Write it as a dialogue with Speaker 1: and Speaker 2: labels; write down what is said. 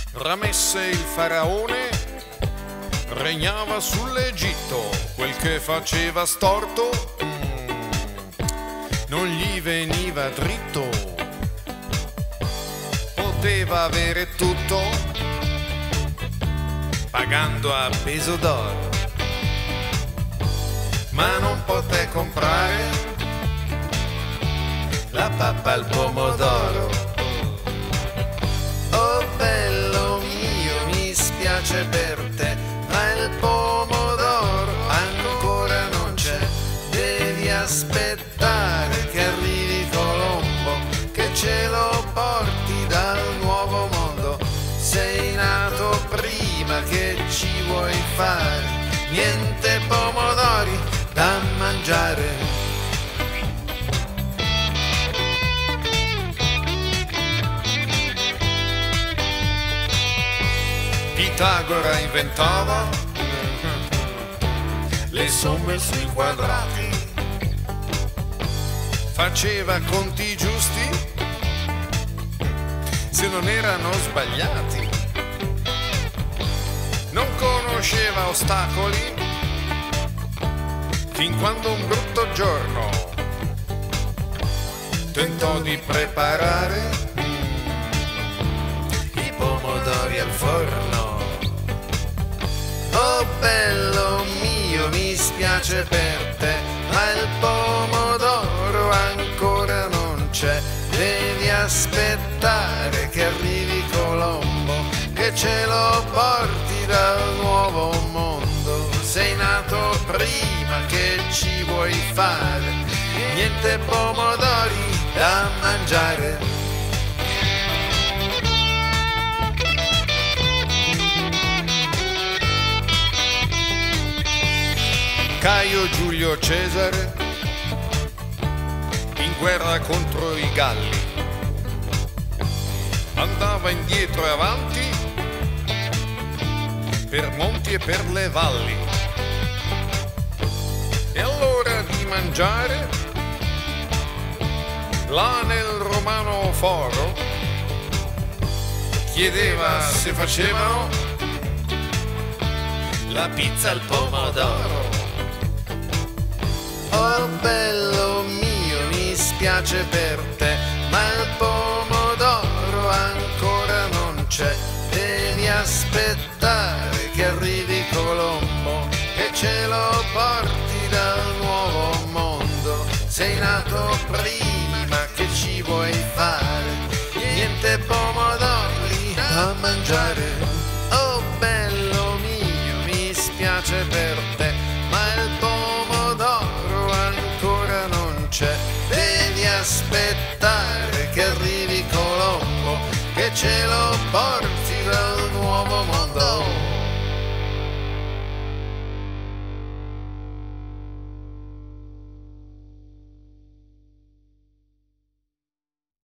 Speaker 1: Ramesse il faraone regnava sull'Egitto, quel che faceva storto non gli veniva dritto. Poteva avere tutto pagando a peso d'oro, ma non poté comprare la pappa al pomodoro. Oh bello mio, mi spiace per te, ma il pomodoro ancora non c'è. Devi aspettare che arrivi Colombo, che ce lo porti dal nuovo mondo. Sei nato prima, che ci vuoi fare? Niente pomodori da mangiare. Pitagora inventava le somme sui quadrati, faceva conti giusti se non erano sbagliati, non conosceva ostacoli fin quando un brutto giorno tentò di preparare i pomodori al forno. Oh bello mio, mi spiace per te, ma il pomodoro ancora non c'è. Devi aspettare che arrivi Colombo, che ce lo porti dal nuovo mondo. Sei nato prima, che ci vuoi fare? Niente pomodori da mangiare. Caio Giulio Cesare in guerra contro i Galli andava indietro e avanti per monti e per le valli, e all'ora di mangiare là nel Romano Foro chiedeva se facevano la pizza al pomodoro. Oh bello mio, mi spiace per te, ma il pomodoro ancora non c'è. Devi aspettare che arrivi Colombo, che ce lo porti dal nuovo mondo. Sei nato prima, che ci vuoi fare? Niente pomodori da mangiare. Oh bello mio, mi spiace per te, ma il pomodoro ancora non c'è. Devi aspettare